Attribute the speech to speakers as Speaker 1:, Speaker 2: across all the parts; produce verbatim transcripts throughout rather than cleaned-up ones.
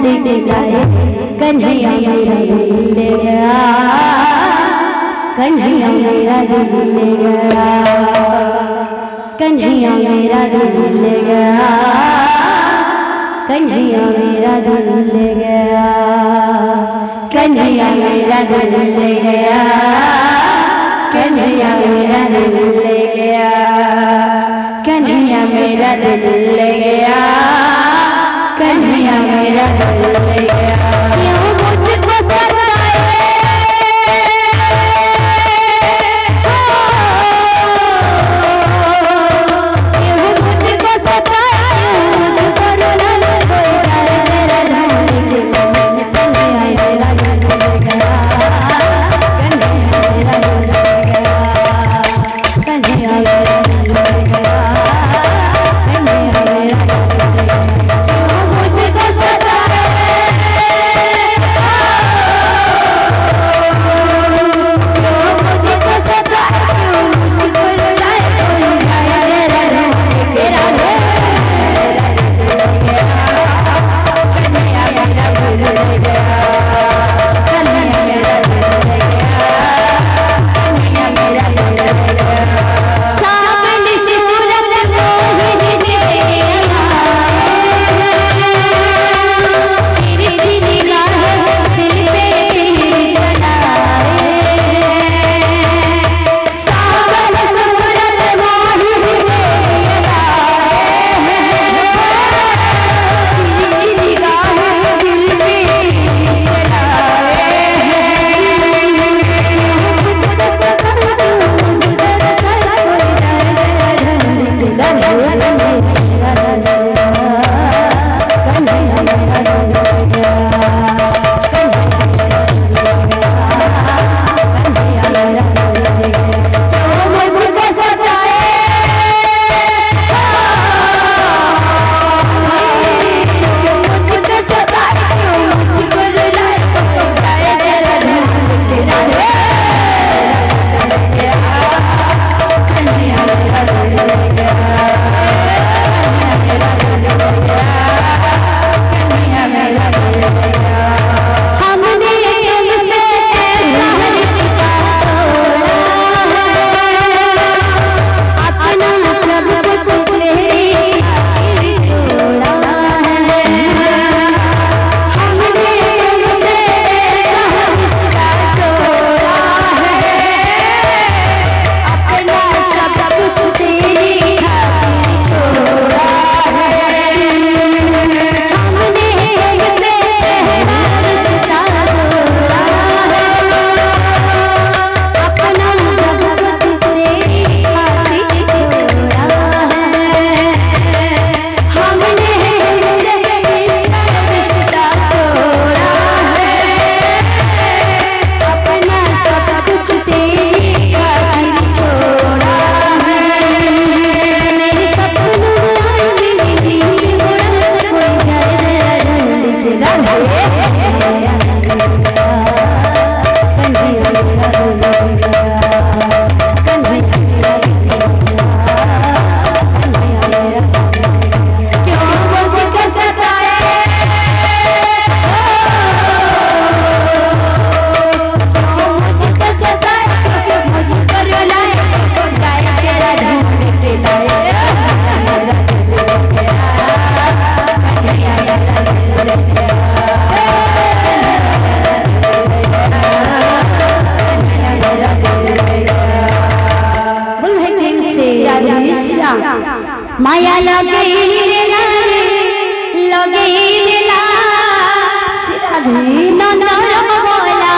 Speaker 1: ढूंढ कन्हैया मेरा दिल ले गया, कन्हैया मेरा दिल ले गया, कन्हैया मेरा दिल ले गया, कन्हैया मेरा दिल ले गया, कन्हैया मेरा दिल ले गया, कन्हैया मेरा दिल ले गया, कन्हैया मेरा दिल ले गया, कन्हैया मेरा दिल ले गया। क्यों मुझको सताए, क्यों मुझको सताए, मुझको रुला कोई जाए मेरा ढूंढ के, कन्हैया मेरा दिल ले गया, कन्हैया मेरा दिल ले गया, कन्हैया मेरा दिल ले गया, कन्हैया मेरा दिल ले गया। मुझको सताए, मुझको सताए, मुझको रुलाए कोई जाए मेरा ढूंढ के, कन्हैया मेरा दिल ले गया, कन्हैया मेरा दिल ले गया, कन्हैया मेरा दिल ले गया। सावली सी सूरत मोहिनी तेरी तिरछी निगाह दिल पे तीर चलाए, सावली सूरत मोहिनी तेरी तिरछी निगाह दिल पे तीर चलाए, मुझको सताए, मुझको सताए कोई जाए मेरा ढूंढ के, कन्हैया मेरा दिल ले गया, कन्हैया मेरा दिल ले गया। क्यों मुझको सताए, क्यों मुझको सताए, क्यों मुझको रुलाए कोई जाए मेरा ढूंढ के, कन्हैया मेरा दिल ले गया, कन्हैया मेरा दिल ले गया, कन्हैया मेरा दिल ले गया। हमने तुमसे ऐसा रिश्ता तोड़ा है, अपना सब कुछ तेरी खातिर छोड़ा है, हमने तुमसे ऐसा रिश्ता छोड़ा है, अपना सब कुछ तेरी खातिर छोड़ा है, हमने तुमसे ऐसा रिश्ता छोड़ा है, अपना सब कुछ तेरी खातिर छोड़ा है, हमने तुमसे ऐसा रिश्ता छोड़ा है, अपना सब कुछ तेरी खातिर छोड़ा है, मेरे सपनों में मेरी नींद उड़ा कोई जाए मेरा ढूंढ के, कन्हैया मेरा दिल ले गया, कन्हैया मेरा दिल ले गया, कन्हैया मेरा दिल ले गया, कन्हैया मेरा दिल ले गया। क्यों मुझको सताए, क्यों मुझको सताए, क्यों मुझको रुलाए कोई जाए मेरा ढूंढ के, कन्हैया मेरा दिल ले गया, कन्हैया मेरा दिल ले गया, कन्हैया मेरा दिल ले गया। बोल भाई प्रेम से राधे श्याम। माया लगे दिला लगे दिला राधे नंदन बोला,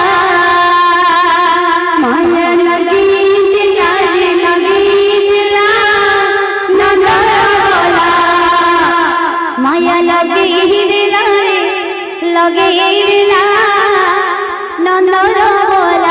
Speaker 1: माया लगी दिला लगी दिला नंदन बोला, माया लगी दिला लगे दिला नंदन बोला,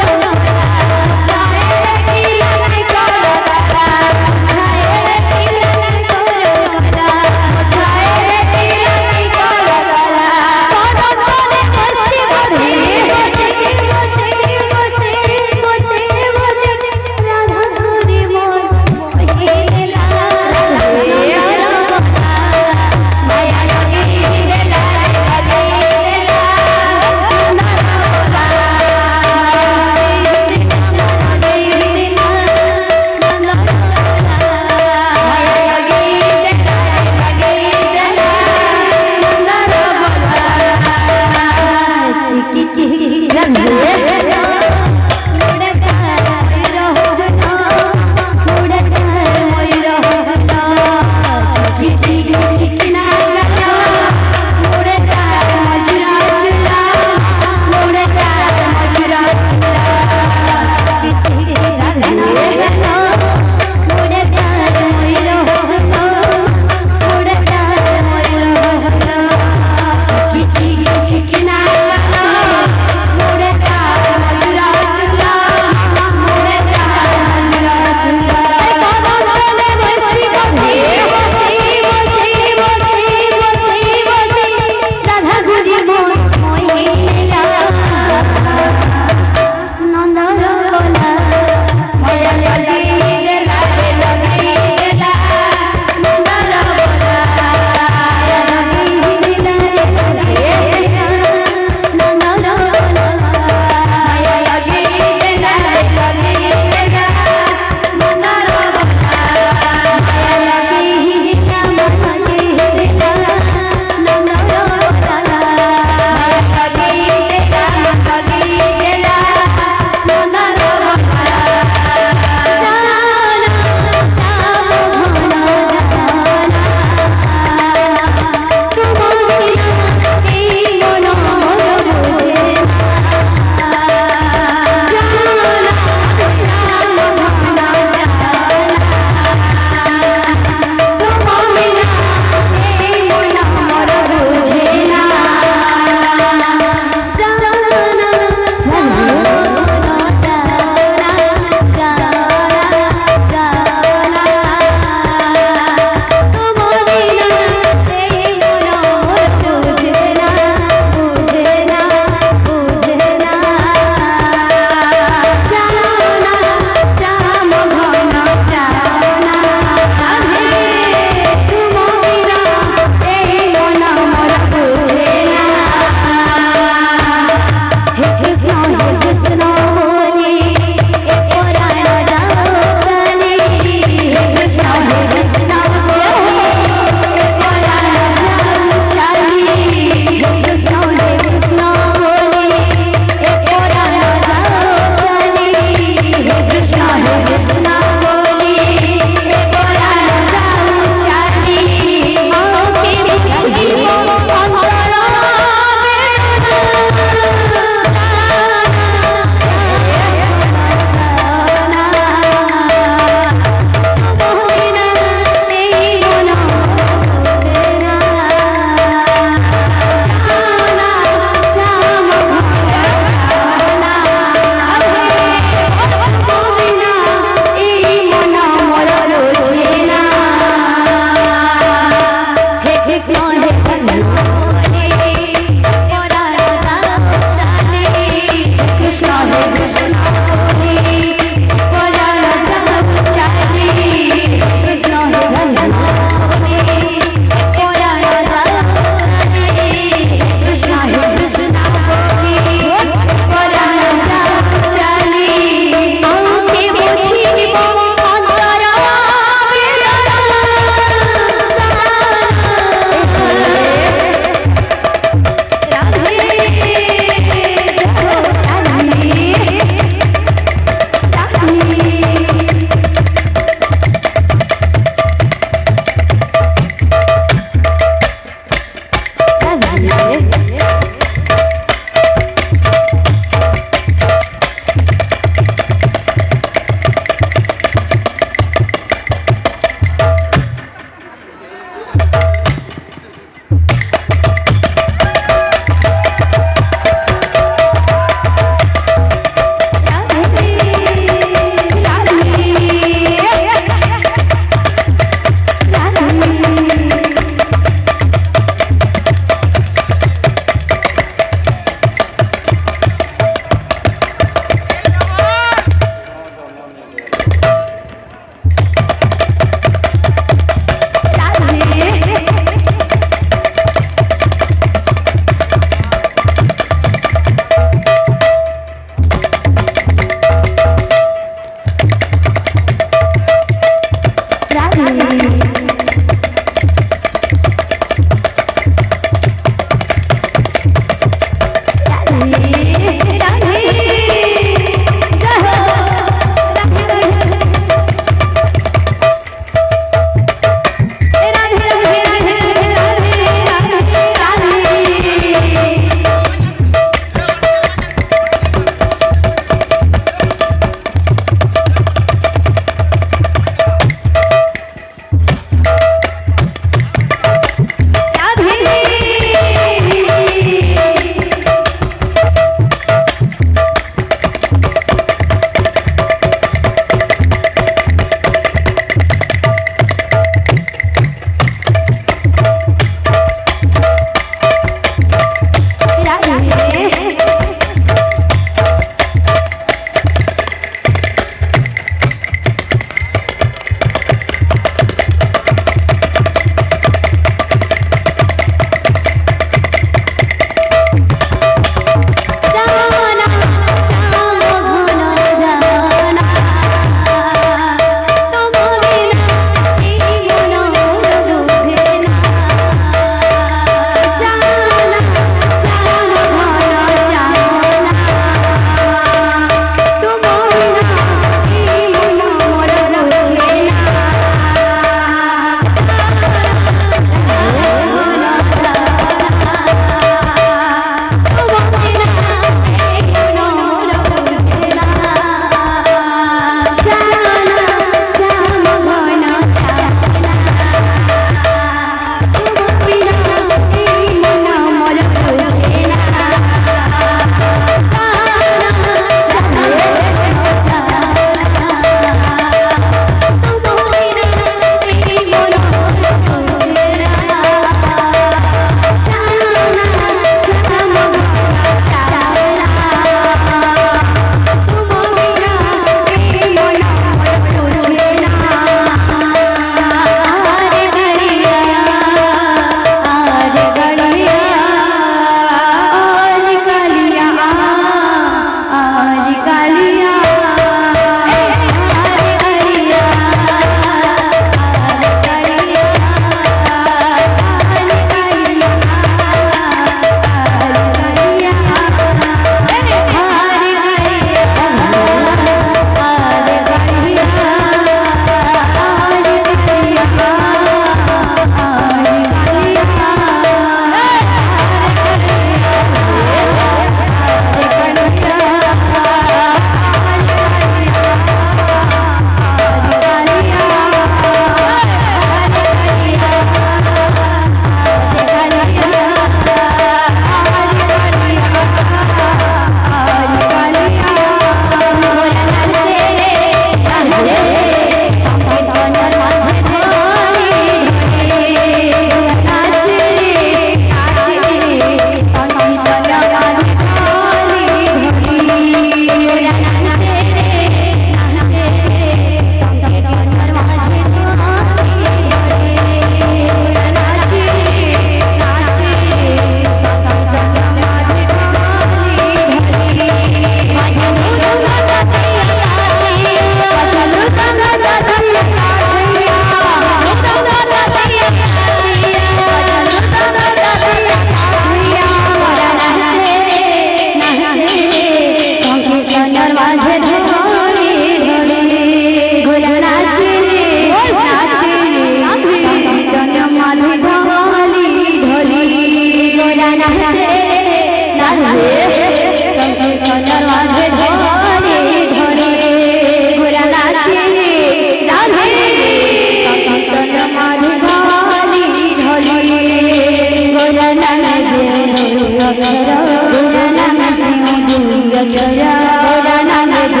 Speaker 1: नाचे नाचे संकीर्तन माधे ढोले ढोले गोरा नाचे नाचे संकीर्तन माधे ढोले ढोले गोरा नाचे गोरा नाचे गोरा नाचे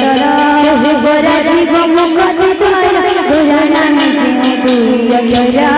Speaker 1: गोरा